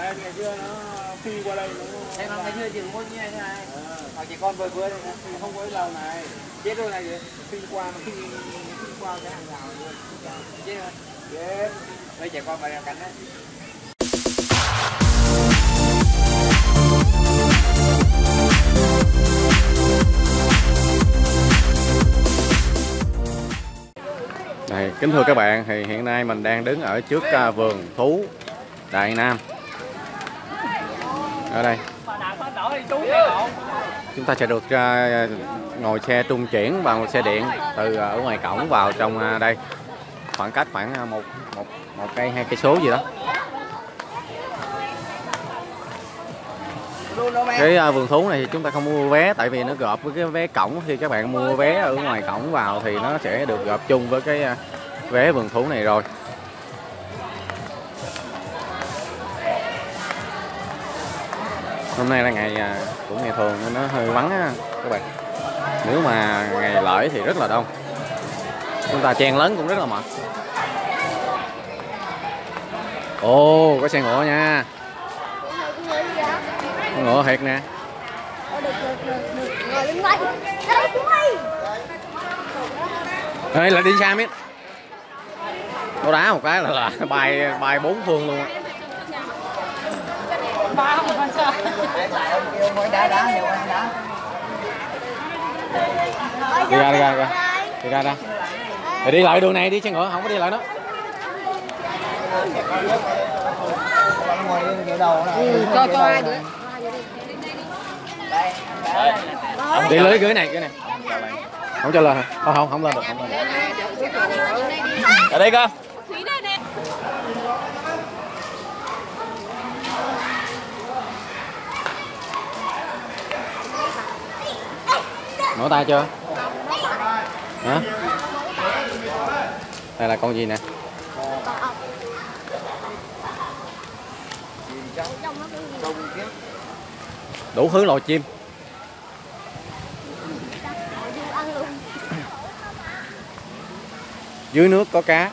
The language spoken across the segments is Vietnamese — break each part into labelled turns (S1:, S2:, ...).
S1: ngày xưa nó phi qua đây nó ngày xưa chỉ có như này thế này. Hoặc trẻ con vừa vừa này không có cái lầu này. Chết rồi này kìa. Phi qua nó phi qua cái hàng rào luôn. Chết rồi. Chết. Đây trẻ con vào cắn đấy.
S2: Đây, kính thưa các bạn, thì hiện nay mình đang đứng ở trước vườn thú Đại Nam. Ở đây chúng ta sẽ được ngồi xe trung chuyển bằng một xe điện từ ở ngoài cổng vào trong đây, khoảng cách khoảng một cây 2 cây số gì đó. Cái vườn thú này thì chúng ta không mua vé, tại vì nó gộp với cái vé cổng. Khi các bạn mua vé ở ngoài cổng vào thì nó sẽ được gộp chung với cái vé vườn thú này rồi. Hôm nay là ngày của ngày thường nên nó hơi vắng á các bạn. Nếu mà ngày lễ thì rất là đông. Chúng ta chen lấn cũng rất là mệt. Ồ, có xe ngựa nha. Ngựa thiệt nè. Ê, lại đi xa miết. Nó đá một cái là bay 4 phương luôn á. Đi ra. Thì đi lại đường này đi xe ngựa, không có đi lại đó.
S3: Cho ai nữa.
S2: Đi lưới cái này. Không cho lên hả? Không lên được, Ở đây cơ. Mở tay chưa? Hả? Đây là con gì nè? Đủ thứ loài chim. Dưới nước có cá.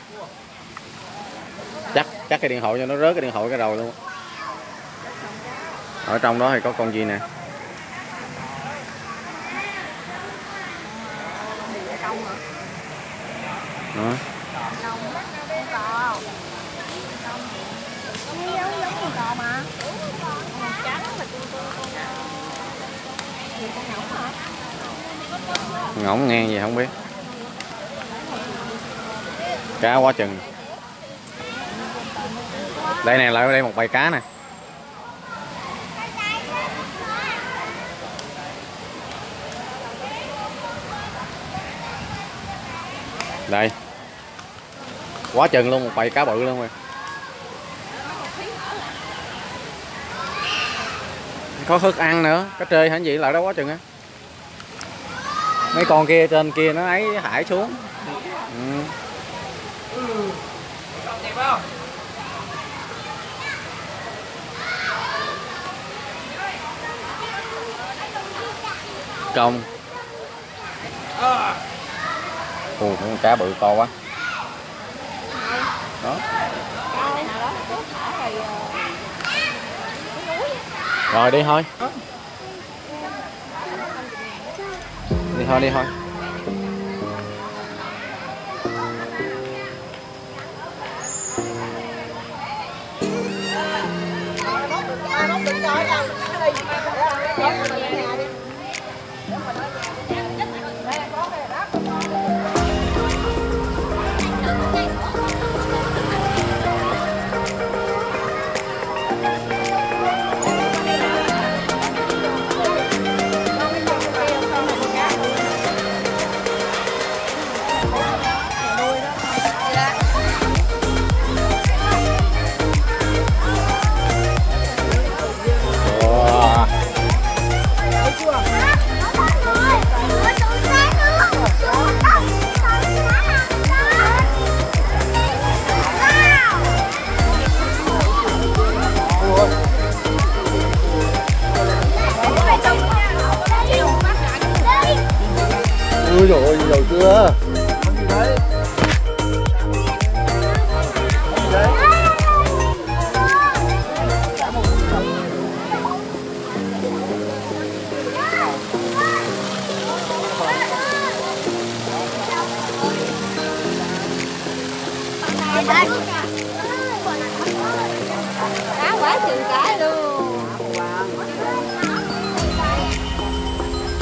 S2: Chắc cái điện thoại cho nó rớt cái điện thoại cái đầu luôn. Ở trong đó thì có con gì nè? Đó. Ngỗng ngang gì không biết. Cá quá chừng. Đây nè, lại ở đây một bầy cá nè. Đây. Quá chừng luôn, một bầy cá bự luôn rồi. Có thức ăn nữa, cá trê hả gì lại đó quá chừng á. Mấy con kia trên kia nó ấy hải xuống. Công. Ồ, con cá bự to quá. Đó. Rồi đi thôi. Đi thôi. Ui dồi ôi, nhiều chưa? Con gì đấy? Con gì đấy?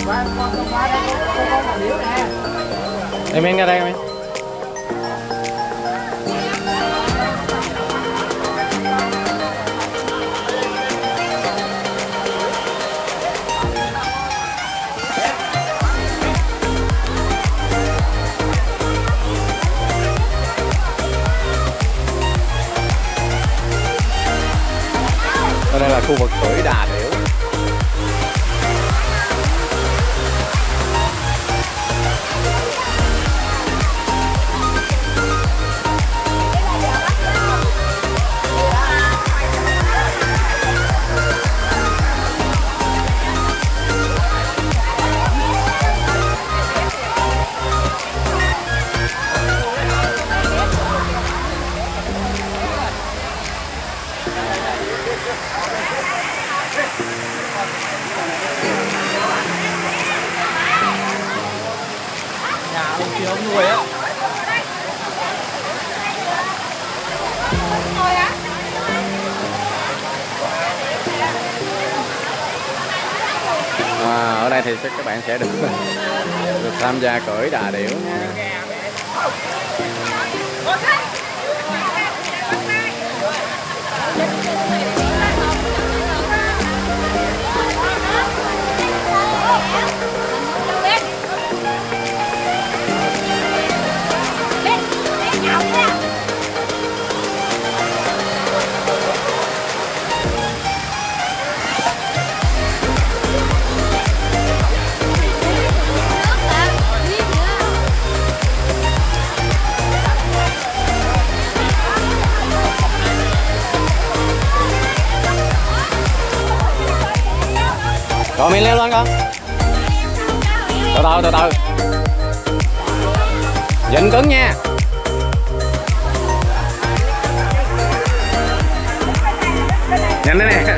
S2: Em men ra đây em. Đây là khu vực cưỡi đà điểu.
S1: Ông nuôi á.
S2: Ở đây thì các bạn sẽ được tham gia cưỡi đà điểu nha. Rồi mình leo lên con. Từ từ. Dịnh cứng nha. Nhanh đấy nè.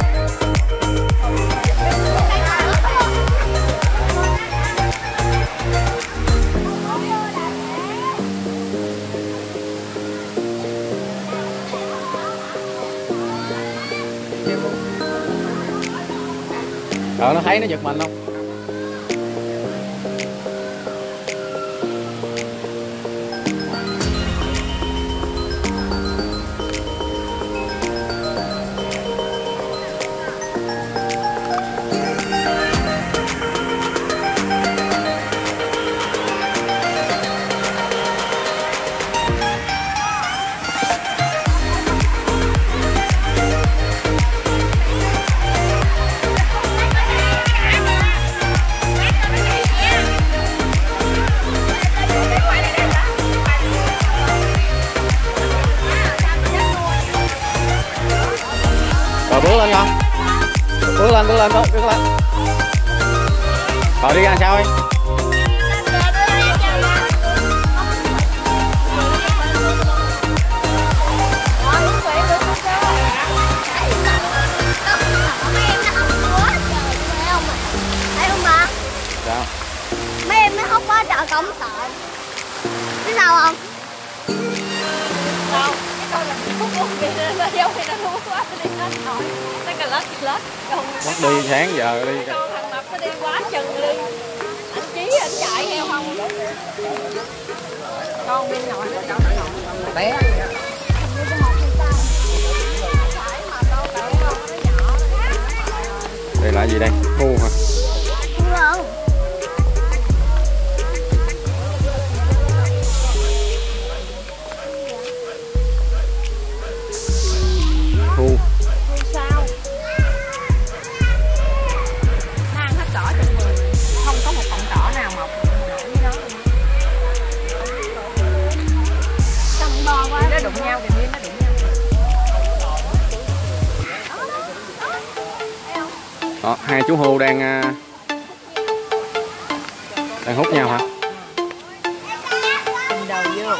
S2: Nó thấy nó giật mình không? Rồi bước lên con. Bước lên. Rồi đi ra sao đi. Sao?
S3: Mấy em mới hút quá trời không sợ. Biết sao không? Sao? Cái con là hút luôn kìa nên nó vô khi nó thua quá nó đi hết nổi. Nó cà lết.
S2: Mất đi sáng giờ đi.
S3: Con thằng mập nó đi quá chừng đi. Anh Chí anh chạy theo không? Con bên nội nó cháu nó bé.
S2: Đây là gì đây? Khu hả?
S3: Không.
S2: Khu.
S3: Sao? Nó ăn hết cỏ trong vườn. Không có một cọng cỏ nào mọc nổi với nó luôn. Xong bo quá. Nó đụng nhau thì nó đụng nhau.
S2: Đó, hai chú hươu đang hút nhau hả?
S3: Cùng đầu vô.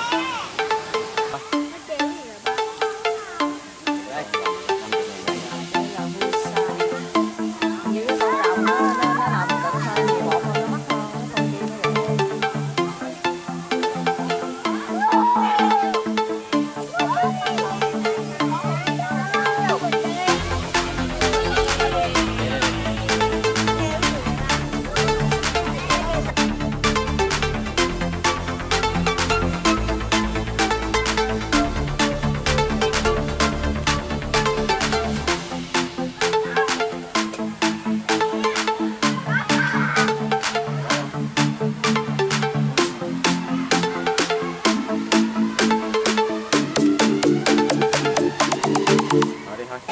S2: đi thôi.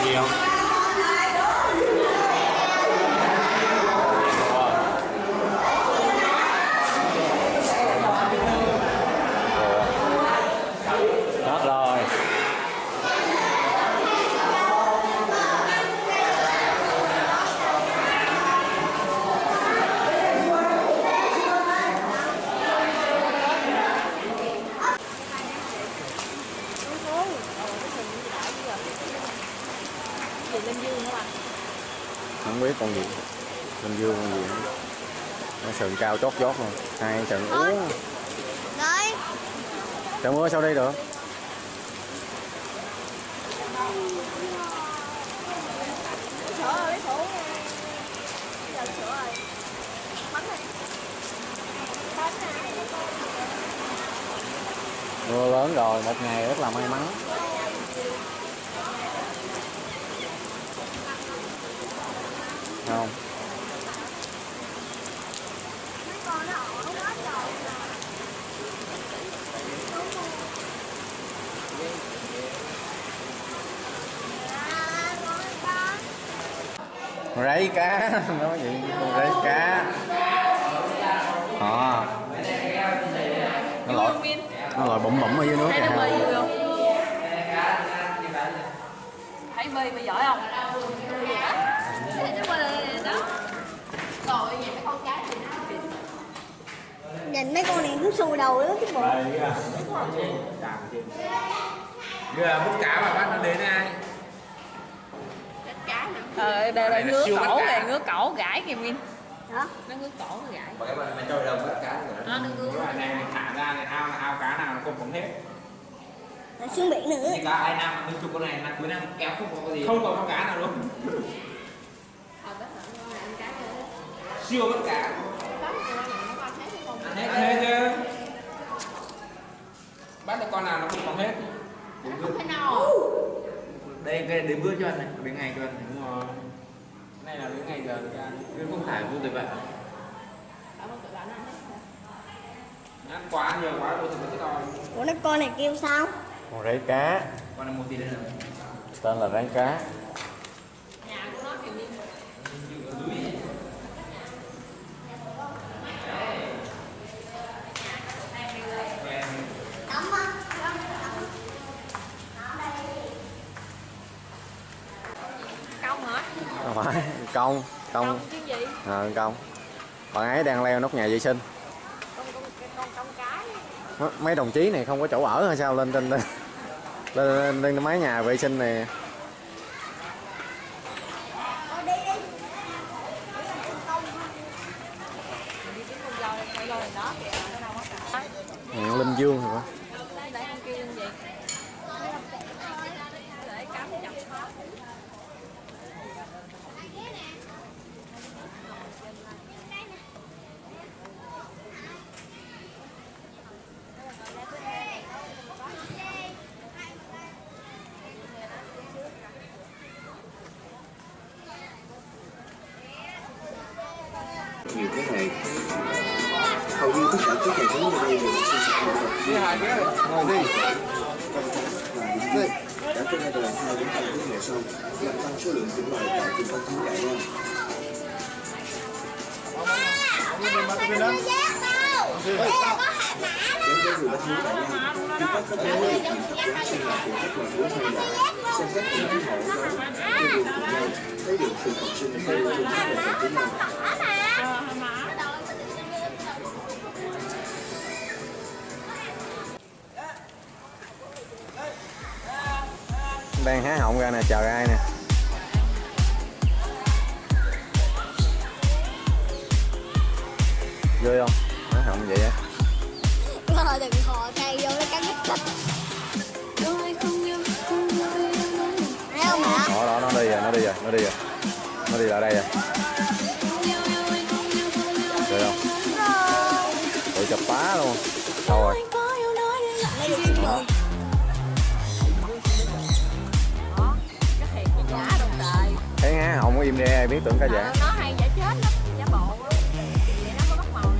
S2: con gì không? Hết rồi.
S3: Linh Dương hả bạn?
S2: Không biết con gì. Linh Dương con gì nữa. Nó sừng cao chót chót luôn. Hai sừng uống.
S3: Đây.
S2: Trời mưa sao đi được?
S3: Sữa rồi, lấy sữa nha. Bây giờ sữa rồi. Bánh này. Bánh này.
S2: Mưa lớn rồi, một ngày rất là may mắn. Không. Rấy cá, nói gì con rấy cá. Nó lội bụng bụng ở dưới nước
S3: thấy
S2: kìa.
S3: nó bơi vui không? Thấy bơi giỏi không? Nó bơi đó. Rồi vậy mấy con cá thì nó nhìn mấy con này cũng xù đầu nữa chứ bộ.
S1: Giờ bút cá mà bắt nó đến ai?
S3: Đây ngứa cổ kìa, ngứa cổ gãi kìa Min.
S4: Hả?
S3: Nó ngứa cổ nó gãi.
S1: Bởi vậy mày trôi đồng bắt cá nữa.
S3: Nó ngứa.
S1: Cái này mày thả ra này ao cá nào nó không phóng hết.
S4: Nó xuống biển nữa.
S1: Thì cả ai nam mà đứng chụp con này là cuối năm kéo không có cái gì. Không có con cá nào luôn. Siêu bắt cá. Ăn hết chứ. Bắt được con nào nó không phóng hết.
S3: Không thể nào.
S1: Đây cái đến bữa cho anh này, đến ngày cho anh này. Đúng rồi. Cái này là đến ngày giờ cứ không thải vô tuyệt vời. Ăn quá nhiều quá rồi thì mới đòi.
S4: Ủa nó con này kêu sao?
S2: Con rấy cá.
S1: Con này một tí nữa.
S2: Tên là rấy cá.
S3: Nhà của nó kiểu như công hả?
S2: Không phải, công.
S3: Chứ gì?
S2: Công. Bạn ấy đang leo nóc nhà vệ sinh.
S3: Con cái.
S2: Mấy đồng chí này không có chỗ ở hay sao lên trên lên mái nhà vệ sinh này. Linh Dương hả?
S3: Để con kêu linh gì? Để cắm chặt hết.
S5: Nhiều cái này hầu như tất cả các hệ thống ở đây đều sinh sản được
S1: Đi hai cái rồi, ngồi đi.
S5: đây đã có ra đời 2 đến 3 thế hệ sau làm tăng số lượng chủng loại tại trung tâm thú dạy nha. Đến với người thú dạy nha, du khách có thể trải nghiệm tập quán sinh hoạt của các loài thú hoang dã, xem cách những hổ gấu, chơi đùa cùng nhau, thấy được sự cộng sinh theo chung các loài với nhau.
S2: Đang há họng ra nè, chờ ai nè. Vui không? Há họng vậy á.
S4: Rồi đừng hò tay vô nó cắn thịt. Thấy không hả?
S2: Đó, nó đi rồi. Nó đi lại đây rồi. Được không? Tụi chụp phá luôn. Đâu rồi? Đó. Thấy há họng im đi ai biết tưởng cá giả.
S3: Nó hay giả chết lắm, giả bộ á. Vậy nó có góc màu.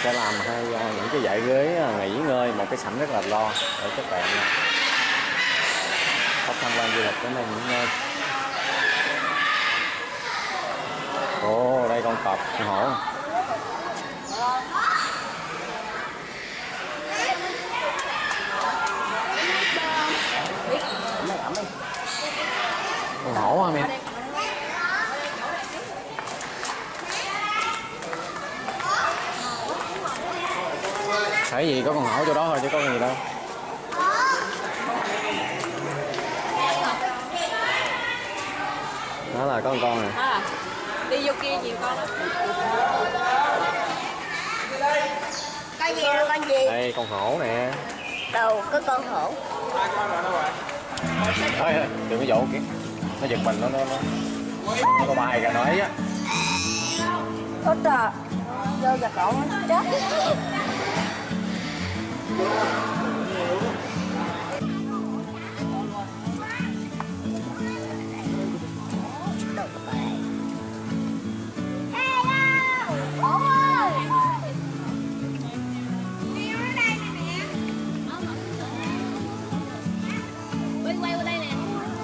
S2: sẽ làm những cái dãy ghế nghỉ ngơi, một cái sảnh rất là lo để các bạn khách tham quan du lịch đến đây nghỉ ngơi. Ồ, đây con cọp, con hổ. Con hổ hả mẹ? Thấy gì có con hổ chỗ đó thôi chứ có gì đâu. Đó là có con này.
S3: Đi vô kia nhiều con lắm. Con gì đâu con gì?
S2: Đây con hổ nè.
S3: Đâu có con hổ.
S2: Thôi đừng có dỗ kìa. Nó giật mình nó có bài ra nói á.
S3: Ôi trời. Vô giật cậu chết.
S4: Quay qua đây nè.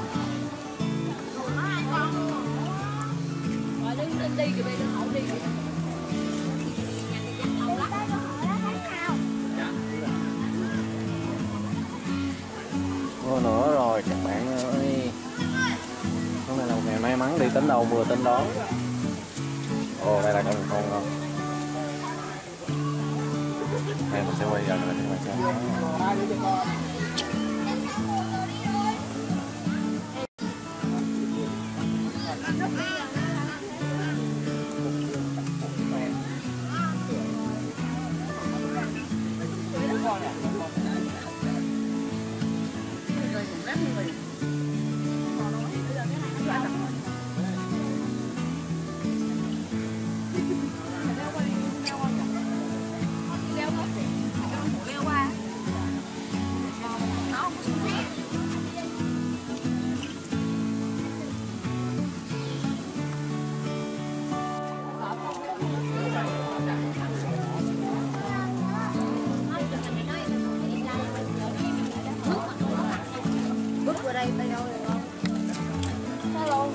S3: Rồi đi kìa bây giờ hổ đi kìa.
S2: Mưa nữa rồi các bạn ơi. Hôm nay là một ngày may mắn, đi tính đâu mưa tính đó. Ồ, đây là con không? Đây mình sẽ quay gần lại cho các bạn xem.
S3: Bước qua đây tay đâu rồi con. Hello.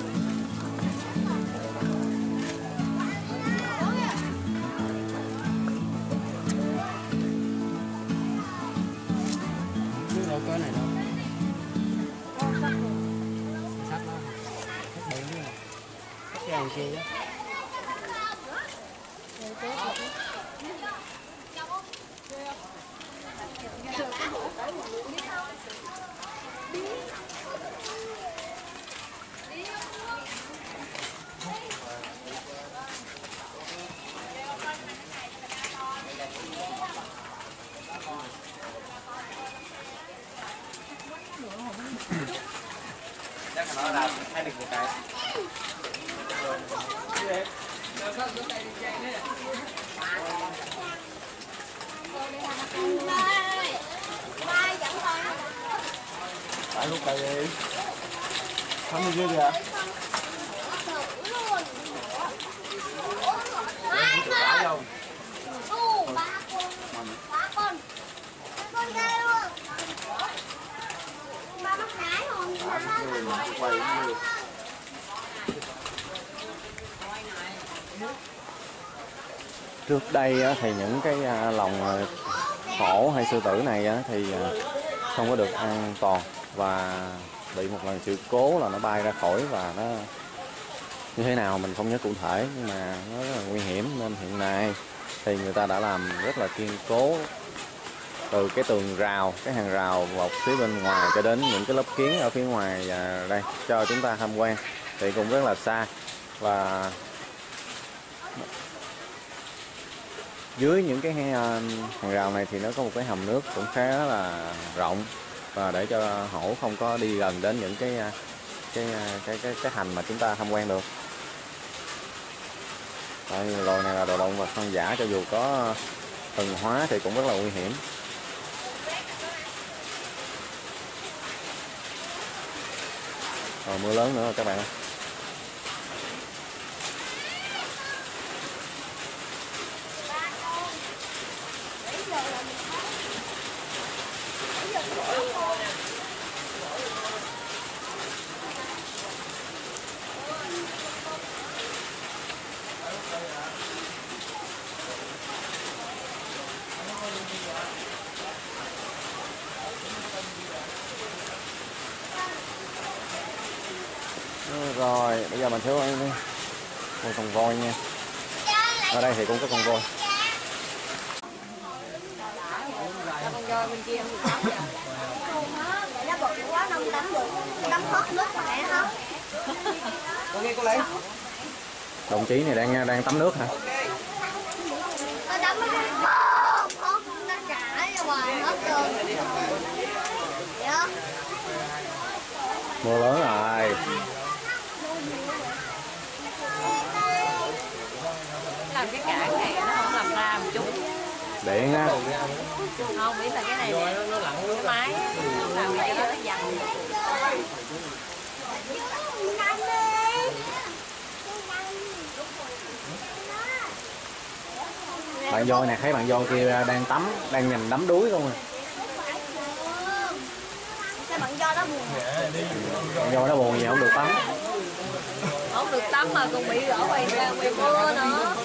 S1: Chứ đâu có này đâu. Sắp đó. Sắp bự nữa. Sắp cái hàng kia á. Chắc là nó làm hai được một cái. Tại lúc này đi. Không đi chưa kìa.
S4: Ba con ghê luôn. Ba bắt nái không?
S5: Quay như
S2: Trước đây á, thì những cái lồng hổ hay sư tử này á, thì không có được an toàn và bị một lần sự cố là nó bay ra khỏi, và nó như thế nào mình không nhớ cụ thể, nhưng mà nó rất là nguy hiểm. Nên hiện nay thì người ta đã làm rất là kiên cố, từ cái tường rào, cái hàng rào một phía bên ngoài cho đến những cái lớp kiến ở phía ngoài đây cho chúng ta tham quan thì cũng rất là xa. Và dưới những cái hàng rào này thì nó có một cái hầm nước cũng khá là rộng, và để cho hổ không có đi gần đến những cái hành mà chúng ta tham quan được. Tại vì loài này là đồ động vật hoang dã, cho dù có thuần hóa thì cũng rất là nguy hiểm. Rồi mưa lớn nữa rồi các bạn ơi. Rồi bây giờ mình sẽ coi con voi nha. Ở đây thì cũng có con voi.
S3: Con voi bên kia không được tắm vậy. Để nó bự quá nó không tắm được. Tắm thoát nước mà mẹ không.
S1: Cô lấy.
S2: Đồng chí này đang tắm nước hả?
S3: Nó tắm nó chảy ra ngoài hết trơn. Vậy đó.
S2: Mưa lớn rồi.
S6: Làm cái cảng này nó không làm ra một chút.
S2: Điện á.
S6: Không biết là cái này nè, cái máy nó làm cái đó nó dằn.
S2: Bạn voi nè, thấy bạn voi kia đang nhìn đắm đuối luôn rồi.
S3: Sao bạn do nó buồn?
S2: Bạn voi nó buồn gì không được tắm.
S6: Không được tắm mà còn bị ở ngoài mưa nữa.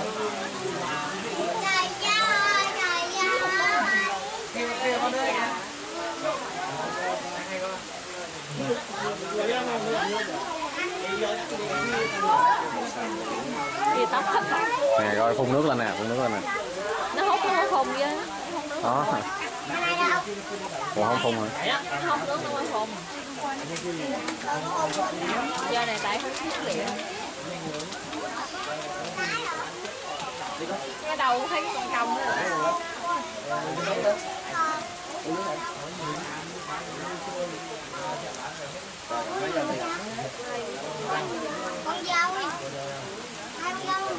S6: Gì tắm hết rồi.
S2: Nè rồi phun nước lên nè, phun nước lên nè.
S6: Nó hút phun chứ.
S2: Đó. Ủa không phun hả?
S6: Không nước nó mới phun. Do này tại không thiết liệu. Cái đầu thấy con cong nữa rồi.
S3: Con dao đi. Hai con dao.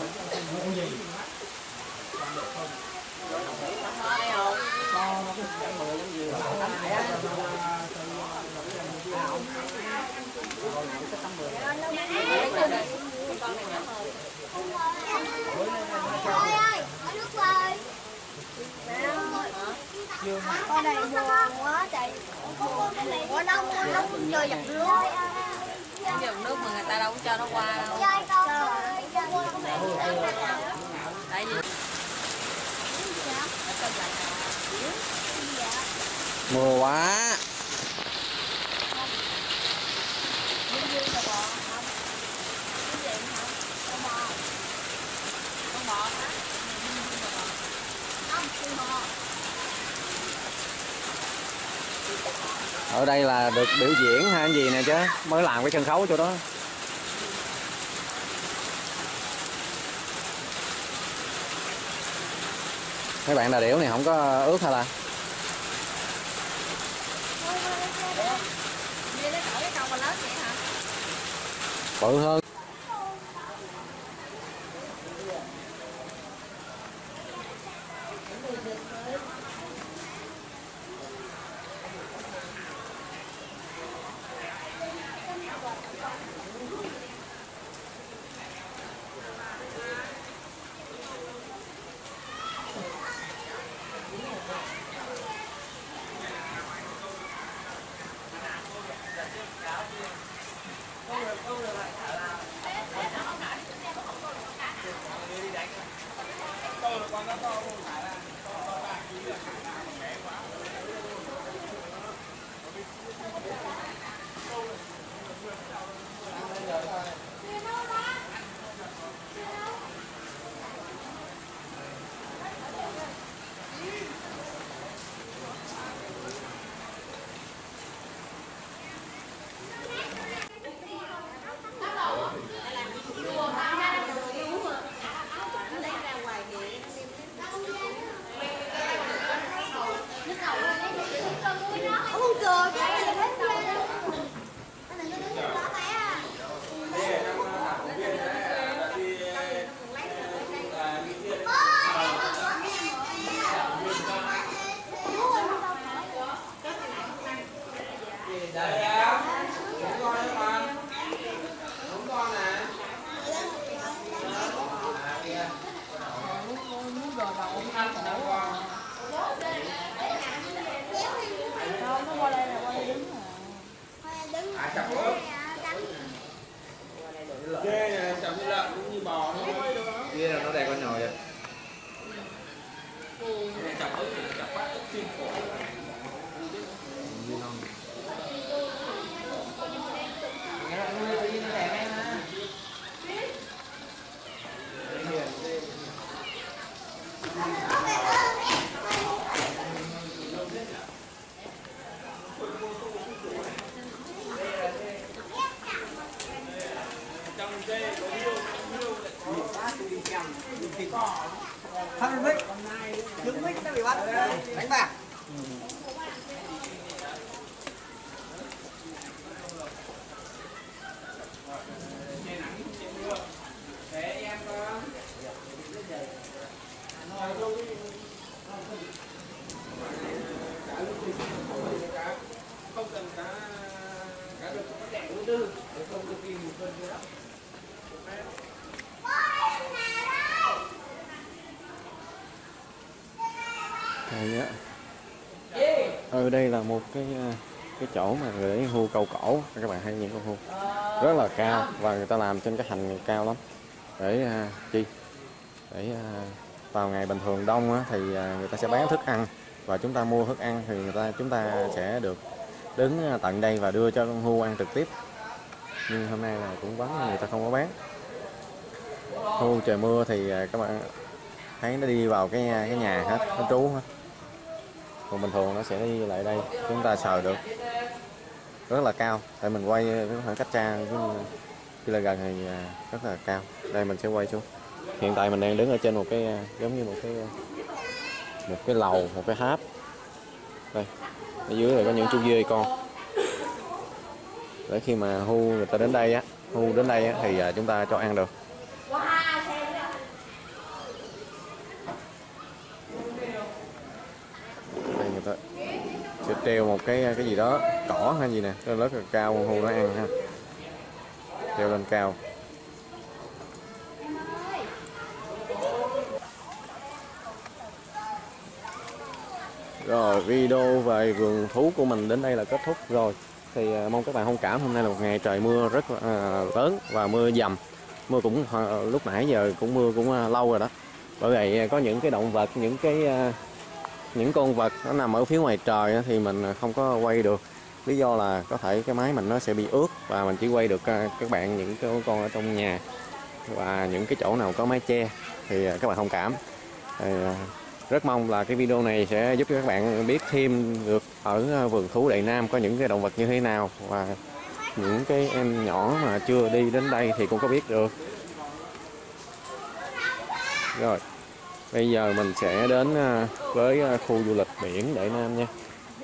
S3: Thôi ơi, ở nước rồi. Con này buồn quá trời. Ủa nó chơi giặt nước.
S6: Dòng nước mà người ta đâu có cho nó qua đâu.
S3: Chơi con.
S6: Tại vì
S2: Mưa quá. Ở đây là được biểu diễn hay cái gì nè chứ, mới làm cái sân khấu chỗ đó. Mấy bạn đà điểu này không có ướt hả ta? Bự hơn.
S3: Không cười cái này hết
S1: Dê này chậm như lợn cũng như bò thôi. Dê là nó đẻ con nhỏ vậy. Chậm ức thì chậm bắt ức chim cổ. Nghe nó nuôi tự nhiên Thân mic, trứng mic nó bị bắt đánh bạc. Không cần cá được có đẻ luôn chứ, để không được tìm cân nữa.
S2: Đây á. Ở đây là một cái chỗ mà người để hươu câu cổ, các bạn thấy những con hươu rất là cao và người ta làm trên cái hành cao lắm để chi để vào ngày bình thường đông á, thì người ta sẽ bán thức ăn và chúng ta mua thức ăn thì chúng ta sẽ được đứng tận đây và đưa cho con hươu ăn trực tiếp. Nhưng hôm nay là cũng vắng, người ta không có bán. Hươu trời mưa thì các bạn thấy nó đi vào cái nhà hết, nó trú hết. Còn bình thường nó sẽ đi lại đây, chúng ta sờ được rất là cao. Tại mình quay cái khoảng cách xa, khi là gần thì rất là cao. Đây mình sẽ quay xuống. Hiện tại mình đang đứng ở trên một cái giống như một cái lầu, một cái tháp. Đây, ở dưới này có những chú dê con. Để khi mà hươu người ta đến đây á, hươu đến đây á, thì chúng ta cho ăn được. Đây người ta sẽ treo một cái gì đó, cỏ hay gì nè, nó rất là cao, con hươu nó ăn ha. Treo lên cao. Rồi video về vườn thú của mình đến đây là kết thúc rồi. Thì mong các bạn thông cảm, hôm nay là một ngày trời mưa rất là lớn và mưa dầm. Mưa cũng lúc nãy giờ cũng mưa cũng lâu rồi đó. Bởi vậy có những cái động vật, những con vật nó nằm ở phía ngoài trời thì mình không có quay được. Lý do là có thể cái máy mình nó sẽ bị ướt và mình chỉ quay được các bạn những cái con ở trong nhà và những cái chỗ nào có mái che thì các bạn thông cảm. Thì, rất mong là cái video này sẽ giúp cho các bạn biết thêm được ở vườn thú Đại Nam có những cái động vật như thế nào, và những cái em nhỏ mà chưa đi đến đây thì cũng có biết được. Rồi, bây giờ mình sẽ đến với khu du lịch biển Đại Nam nha.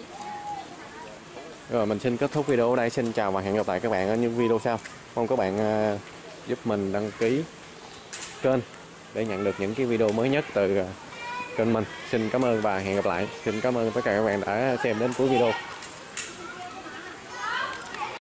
S2: Rồi mình xin kết thúc video ở đây. Xin chào và hẹn gặp lại các bạn ở những video sau. Mong các bạn giúp mình đăng ký kênh để nhận được những cái video mới nhất từ kênh mình. Xin cảm ơn và hẹn gặp lại. Xin cảm ơn tất cả các bạn đã xem đến cuối video.